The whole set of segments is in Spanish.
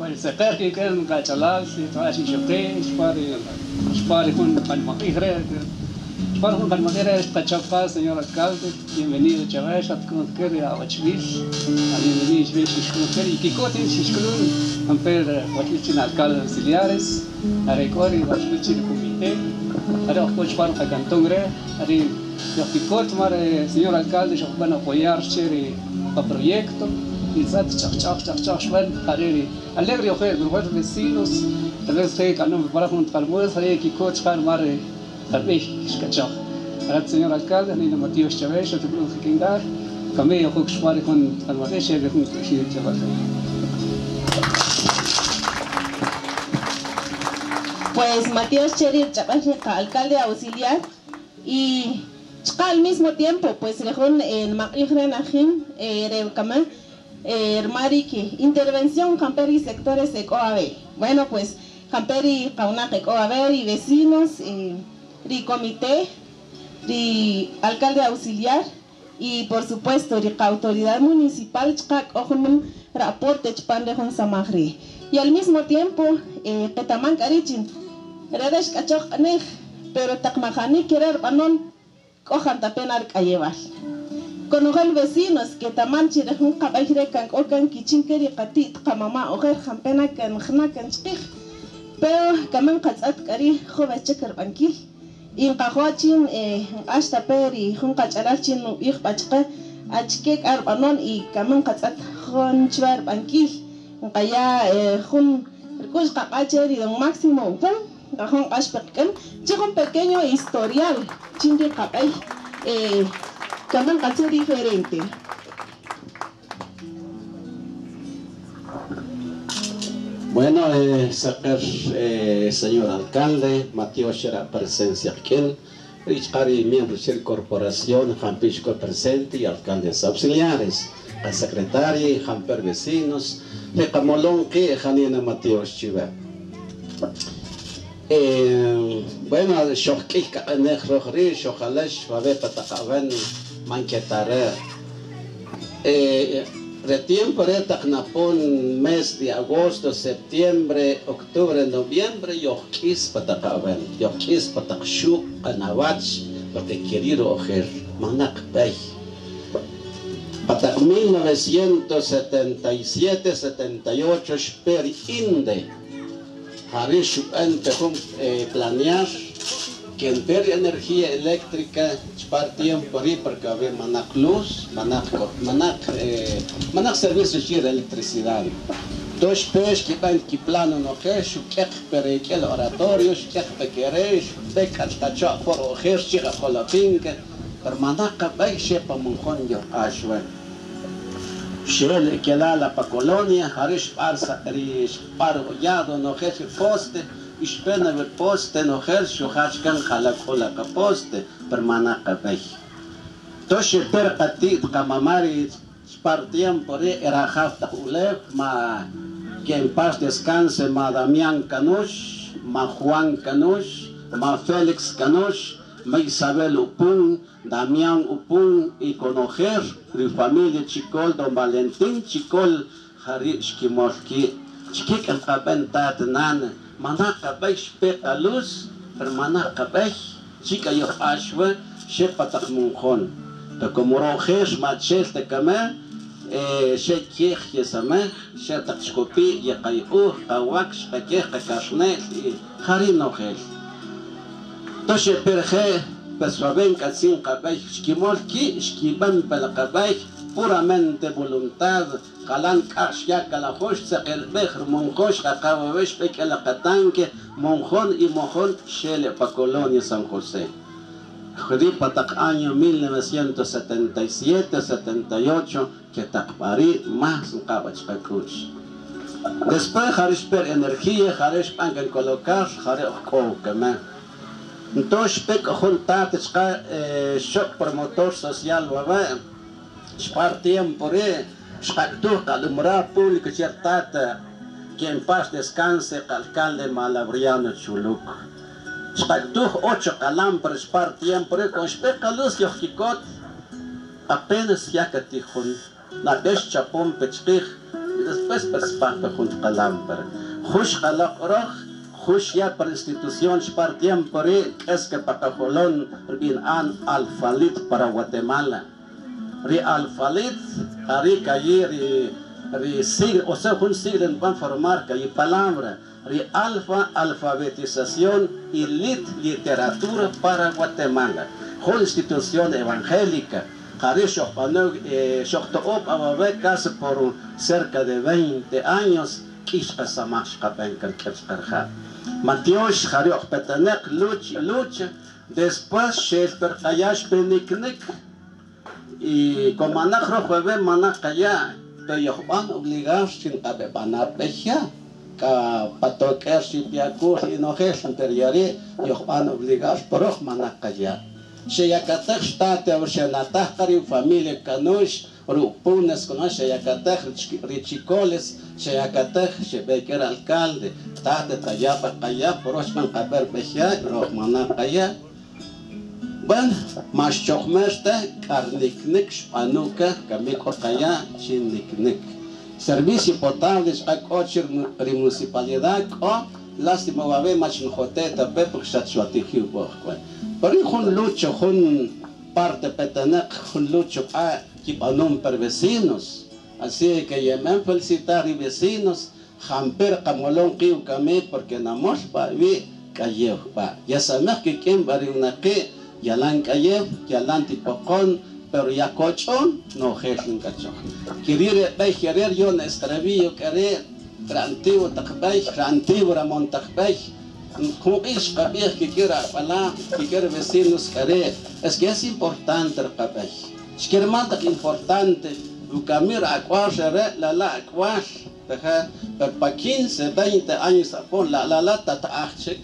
سقر كي كان قاتلاس تعاشي شقي شباري كون بالمقيرة شباري كون بالمقيرة تشافا señor alcalde bienvenido chavales a con que a Wachvis bienvenido Wachvis con que y Kikote Shishkulun amper Wachvis alcalde auxiliares a recori Wachvis comité ahora pues para el cantón re ahí los Kikote mar señor alcalde yo van a apoyar chere para proyecto y zat chach van ahí alegre ofer grupos vecinos tal vez que canón para con palmudas ahí Kikote mar escachar. Ahora señor alcalde, ni Matías Chávez, yo te puedo explicar. Kami yo creo que spare con Almadesh, yo creo que sí Chávez. Pues Matías Chávez, alcalde auxiliar y al mismo tiempo, pues lejón en Maquijren Ajim, Reucamán, Mariki, intervención Camperi sectores ecoave. Bueno, pues Camperi Cauna ecoave y vecinos. Di comité, di alcalde auxiliar y por supuesto di autoridad municipal reporte samagri y al mismo tiempo Petaman Karichin redes kachok anej pero takmajani querer banon cojan tapenar kayeval con los vecinos que taman chirejun kabajre kan okan kichinkeri qatit qamama ojer jampena kan khna kan chqih pero kaman qatsat kari khoba cheker bankil in qahuachin hasta peri jun qachalachin no ich bachqa achkek arbanon y kaman qatsat jon chwar bankil qaya jun rikush qaqacheri don máximo pum jon qashpeqkan chiqon pequeño historial chinri qaqay kaman qatseri diferente. Bueno, señor alcalde, Matías Shera presencia aquí, Richari, miembro de la corporación, Jampisco presente y alcaldes auxiliares, la secretaria, Jamper vecinos, Recamolón que Janina Matías Chiva. Bueno, Shoki, Nejrohri, Shojalesh, Fabeta Takaven, Manquetare. De tiempo de Tacnapón, mes de agosto, septiembre, octubre, noviembre, Yoquis Patakaben, Yoquis Patakshuk, Anawach, porque querido ojer, Manak Bay. Patak 1977-78, Sper Inde, Harish empezó planear que en per energía eléctrica par tiempo ahí porque había manak luz, manak servicio de electricidad. Dos pes que van que plano no que su que per que el oratorio que pequeres de castacho por ojer chica colapinque per manak bay sepa monjon yo ashwa. Shel que la pa colonia harish parsa rish par yado no que poste Ispena ver poste no her shuhashkan khalakula ka poste permana kabay. Toshe per qatit kamamari partiam por era hafta ulev ma que en paz descanse ma Damián Canush, ma Juan Canush, ma Félix Canush, ma Isabel Upun, Damián Upun y conocer la familia Chicol Don Valentín Chicol Harish Kimorki Chikik el Kaben Tatnan Manaka Besh Peta Luz, per Manaka Besh, Chica yo Ashwe, Shepatak Munjon. Te como rojes, machel te kame, Shekich Yesame, Shetak Skopi, Yakayu, Kawaks, Kakech, Kakashne, Harinojes. Toshe Perje, Peswaben Katsin Kabesh, Skimolki, Skiban Pelakabesh, puramente voluntad. Kalan Kashya Kalahosh, el Behr, Monjosh, Kakababesh, Pekela Katanque, Monjón y Mojón, Shele pa Colonia San José. Patak año 1977-78, que Takpari más un Kabach Pakuch. Después Harishper energía, Harish Pangan colocar, Harishko Kame. Entonces, Pek juntat, shock promotor social, Wabe, Spar tiempo, Shaktuk al umbral público ciertata que en paz descanse alcalde Malabriano Chuluk. Shaktuk 8 calámpares par tiempo con speca luz yochikot apenas yakatijun na desh chapon pechkich después perspato junto calamper. Jush calak roch, jush ya per institución par tiempo es que pacajolón bin an alfalit para Guatemala. Ri alfalit, ari calle ri siglo, o sea, un siglo en van formar calle palabra. Ri alfa, alfabetización y literatura para Guatemala. Una institución evangélica. Casi por cerca de 20 años. Matios, lucha. Después, Shesper Kayash Peniknik. Y como Anacro Jueve Manacaya, pero van obligados sin Cabepanapejia. Patoker si piacur y no es anterior, y van obligados por Manacaya. Sheyakatek state avshenatah karim familia kanush rupunes con Sheyakatek richicoles Sheyakatek shebeker alcalde tate tayapa kaya porosman kaber bechya rohmana kaya ben maschokmeste karniknik spanuka kamiko kaya chinniknik servicio potable akochir municipalidad o lástima vabe machinjoteta pepuk shatsuatihiu bohkwan. Pero un lucho, un parte petanek, un lucho a kipanum per vecinos. Así que llamen felicitar y vecinos, jamper camolón kiu kame porque namos pa vi cayev pa. Ya sabes que quien bari una que yalan cayev, yalan tipocón, pero ya cochón no jesun cachón. Querer querer yo nestravío querer rantivo takbay, rantivo ramon takbay. Como es que quiera hablar, que quiera vecinos querer, es que es importante el cabello. Es que es importante, lo que mira a cuál la cuál, pero para 15, 20 años apón la tataachik,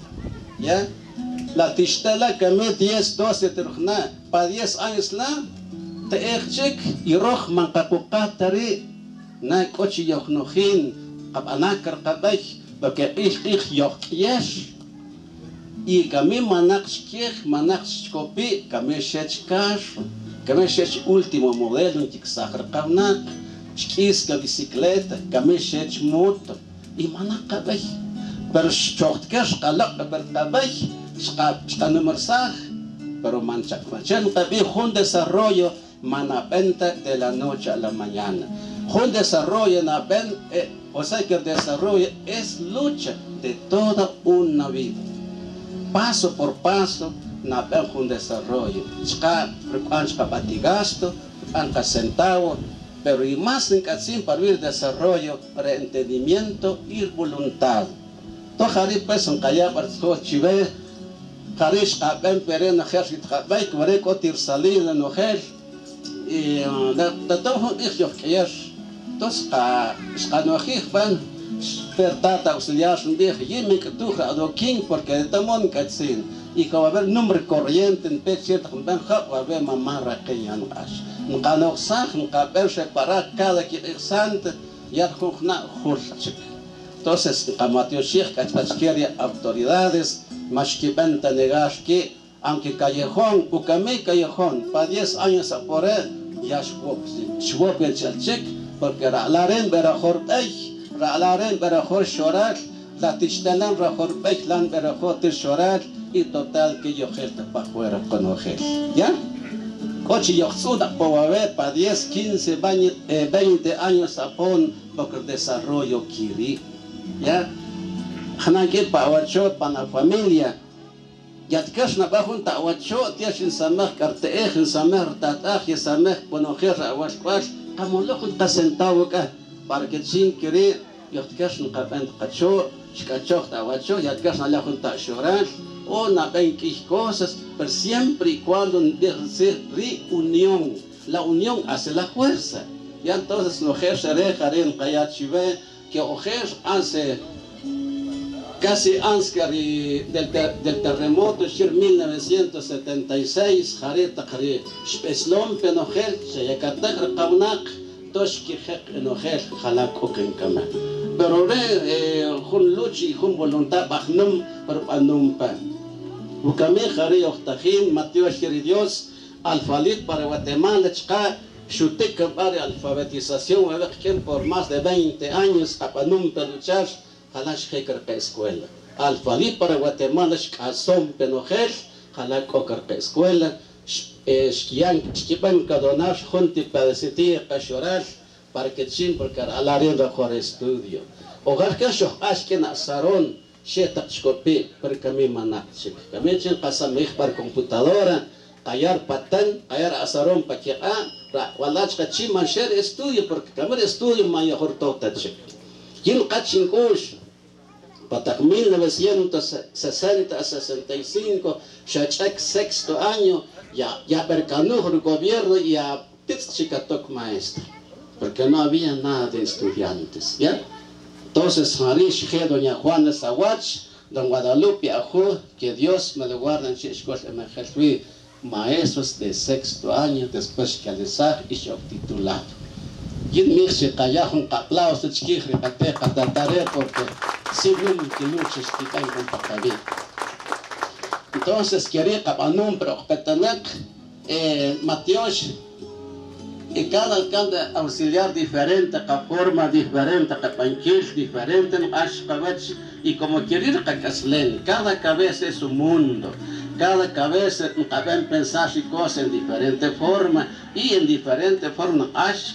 ya, la tistela que me 10, 12 terujna, para 10 años la taachik y roh mankakukatari, na cochi yohnojin, abanakar cabello. Porque ich yokies y kami manach kopi kami shechkash kami shech último modelo en tiksakar kavnak chiska bicicleta kami shech moto y manach kabay pero chochtkash kalak per kabay shka numersaj pero manchak fachan kabi un desarrollo manapenta de la noche a la mañana un desarrollo o sea que el desarrollo es lucha de toda una vida. Paso por paso, napen un desarrollo. Ancha batigasto, ancha centavo, pero y más en que para vivir desarrollo, para entendimiento y voluntad. Todo jari pues un calla para todo chive, jarish aben pereno ejército jabay, que cotir salir de nojer y de todo hijo que es. Entonces, no van pertata auxiliar un día y me que tú adoquín porque de tamón catzin y que va a haber número corriente en pech cierto con ben va a haber mamá que ya no hace nunca no sabe nunca ver separar cada que exante ya jugna jurchik. Entonces Mateo Sheikh que autoridades más que venta negar que aunque callejón o camé callejón para 10 años a por él ya shwop el chalchik porque ra'laren berajor bey, ra'laren berajor shorar, la tishtalan rajor bey, lan berajor shorar, y total que yo gesta para fuera con ojel. ¿Ya? Coche yo suda por ver para 10, 15, 20 años a pon, porque el desarrollo kiri. ¿Ya? Hanake para wachot para la familia. Ya te quedas na bajo un tawachot, ya sin samer carteej, sin samer tataj, ya samer con ojel rawashwash. Como loco está sentado acá para que sin querer yo te quedas un capén cacho, chicacho tawacho, ya te quedas na la junta a llorar o na ven que cosas, pero siempre y cuando debe ser reunión. La unión hace la fuerza. Y entonces no ejerceré en Kayachive que ojer hace casi antes del terremoto de 1976, Jareta Jare, Speslom Penogel, Sheyakatak Kaunak, Toshkijek Enogel, Jalakok en Kama. Pero Jun Luchi, Jun Voluntad, Bagnum, Perpanumpa. Ukame Jare Octajin, Mateo Sheridios, Alfalit para Guatemala, Chka, Shutek para alfabetización, por más de 20 años, apanum peluchar, jalash heker escuela. Alfalí para Guatemala, shkazón penojel, jalak okar escuela, shkipan kadonar, junti padecitía, kashoral, para que chin, porque alarin mejor estudio. Hogar que yo, ashken asaron, sheta shkopi, porque mi manachik. Kami chin pasamich para computadora, ayar patán, ayar asaron pa que walach kachim mancher estudio, porque kamar estudio mayor totachik. Yin kachin kush, patak 1960 a 65, shachak sexto año, ya percanujo el gobierno y a titzchikatok maestro, porque no había nada de estudiantes, ¿ya? Entonces, Harish, doña Juana Sawach, don Guadalupe Ajú, que Dios me lo guarde en Shishkosh, me fui maestros de sexto año, después que alisar y shock titulado. Yin mixi callajón aplausos de chiquijri, pateja, tatare, porque si no que luches que están con papabí. Entonces, quería capanum, pero petanak, Matios, y cada alcalde auxiliar diferente, con forma diferente, con panquil diferente, y como querer cacaslen, cada cabeza es un mundo, cada cabeza cabe pensar y cosas en diferente forma, y en diferente forma,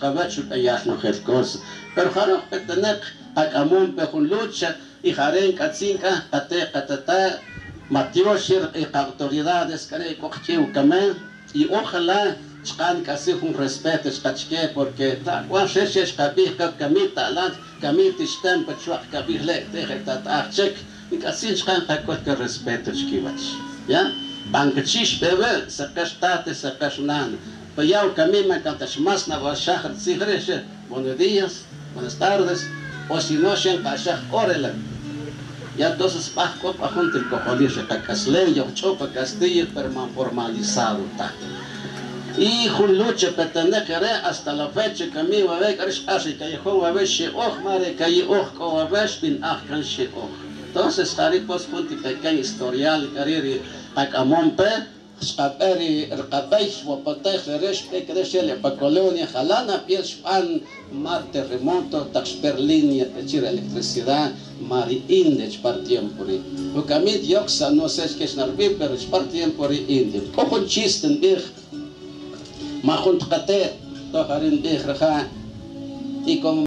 pero jaro que tener acamun pejun lucha, y jaren katzinka, katata, Matios y autoridades, que cogió camen, y ojalá Chkan casi un respeto escachque porque cuando se escapir camita lan camita estem pachuak capir le te tatachek y casi chkan que respeto esquivach ya bancachish bebe sacastate sacasnan payau camima cantas más na vashach sigreshe buenos días buenas tardes o si no shen kashach orela ya entonces paco pa junto el cojolische cacasle yo chopa castillo perman formalizado ta. Y Juluche Petenekere hasta la fecha que mi va a ver que callejón va a ver sheoch mare calle och ko va a ver bin achkan sheoch. Entonces haripos punti pequeño historial cariri acamompe scaperi erqabais wa patay resh pekresele pa colonia jalana pies pan mar terremoto tax perlinia echir electricidad mari indech par tiempori. Lo camit yoxa no sé que es narvi pero es par tiempori indech. Cojon chisten bir ما كنت قتير طهرين بيخرخان إيكم